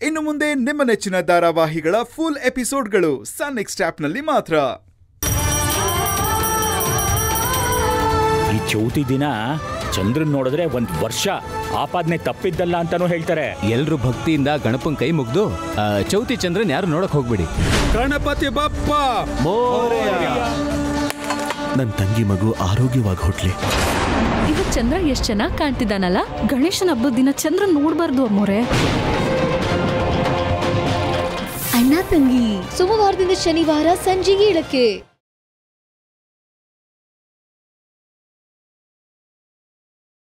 ಇನ್ನು ಮುಂದೆ ನಿಮ್ಮ ನೆಚ್ಚಿನ ಧಾರಾವಾಹಿಗಳ ಫುಲ್ ಎಪಿಸೋಡ್ಗಳು ಸನ್ ನೆಕ್ಸ್ಟ್ ಆಪ್ನಲ್ಲಿ ಮಾತ್ರ. ಈ ಚೌತಿ ದಿನ ಚಂದ್ರನ್ ನೋಡಿದ್ರೆ 1 ವರ್ಷ ಆಪಾದನೆ ತಪ್ಪಿದ್ದಲ್ಲ ಅಂತಾನೂ ಹೇಳ್ತಾರೆ. ಎಲ್ರು ಭಕ್ತಿಯಿಂದ ಗಣಪನ್ ಕೈ ಮುಗ್ದು ಚೌತಿ ಚಂದ್ರನ್ ಯಾರು ನೋಡಕ್ ಹೋಗ್ಬಿಡಿ. ಗಣಪತಿ ಬಪ್ಪ ನನ್ ತಂಗಿ ಮಗು ಆರೋಗ್ಯವಾಗಿ ಹುಟ್ಲಿ. ಇವತ್ತು ಚಂದ್ರ ಎಷ್ಟ್ ಚೆನ್ನಾಗಿ ಕಾಣ್ತಿದ್ದಾನಲ್ಲ. ಗಣೇಶನ ಹಬ್ಬದ ದಿನ ಚಂದ್ರ ನೋಡ್ಬಾರ್ದು ಅಮ್ಮೋರೆ. ಅಣ್ಣ ತಂಗಿ ಸೋಮವಾರದಿಂದ ಶನಿವಾರ ಸಂಜೆ 7ಕ್ಕೆ.